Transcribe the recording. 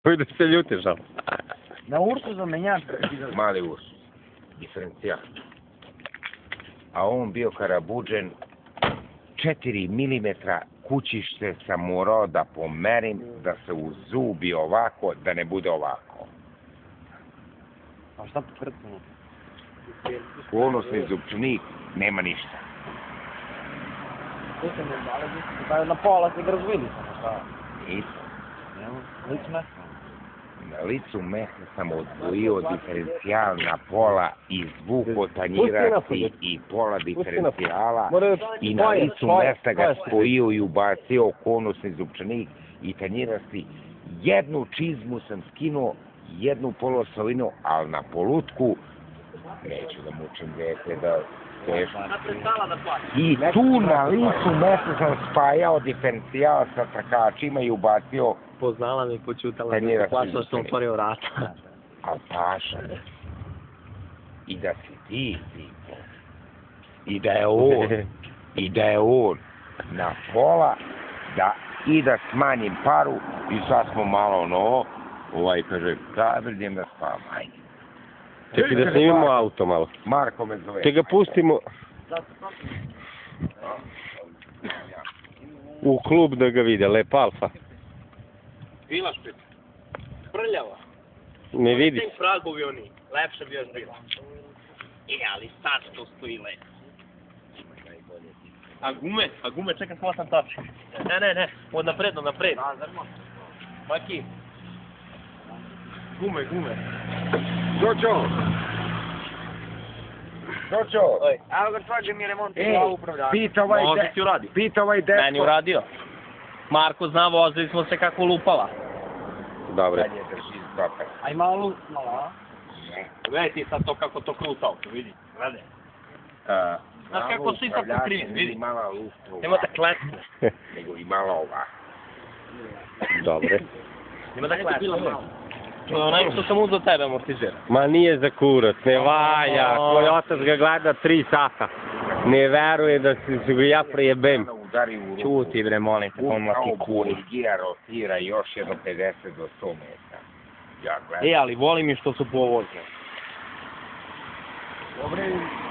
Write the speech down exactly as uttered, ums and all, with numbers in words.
Nemoj da se ljutiš, ali. Na Ursu za menjač. Mali Urs. Diferencijal. A on bio karabuđen četiri milimetra kućište sam morao da pomerim, da se uzubi ovako, da ne bude ovako. A šta po krcanu? Ponosni zupčnik, nema ništa. Tu se ne zale, na pola se ga razvili samo šta. Nisam. Licu mesta. Na licu mesta sam odvojio diferencijal na pola, izvuko tanjirasti i pola diferencijala i na licu mesta ga spojio i ubacio konusni zupčanik i tanjirasti. Jednu čizmu sam skinuo, jednu polosovinu, ali na polutku neću da mučim dete da teško. I tu na licu mesta sam spajao diferencijal sa trkačima i ubacio. Poznala mi, počutala mi, plašao što sam otvorio vrata. A paša, i da si ti, Zipo, i da je on, i da je on na pola, da i da smanjim paru, i sad smo malo ono, ovaj kaže, kada idem da spavam, ajde. Čekaj da snimimo auto malo. Marko me zove. Te ga pustimo u klub da ga vide, Lep Alfa. Bila špit. Prljava. Ne vidi. Tim pragovi oni. Lepše bi još bila. E, ali sad što stoji lepo. A gume? A gume, čekaj, hvatam tačke. Ne, ne, ne. Od napred, od napred. Maki. Gume, gume. Doćo! Doćo! Evo ga tvođe mi remont i Ej, glavu upravljača. pita ovaj Može de... ti uradi. Pita ovaj dečko. Meni uradio. Marko zna, vozili smo se kako lupala. Dobre. Dalje drži stoper. Aj malo, malo, a? Gledaj ti sad to kako to kruta auto, vidi. Gledaj. Znaš kako su isto pokrivi, vidi. Mala lufta Nema da klesne. nego i malo ova. Dobre. Nema da klesne. To je onaj što sam uzao tebe amortizera. Ma nije za kurac, ne valja. Tvoj otac ga gleda tri sata. Ne veruje da se ga ja prejebem. Čuti bre, molim te, on mlati kuri. Gira rotira još jedno pedeset do sto metara. Ja gledam. E, ali volim i što su povozne. Dobre,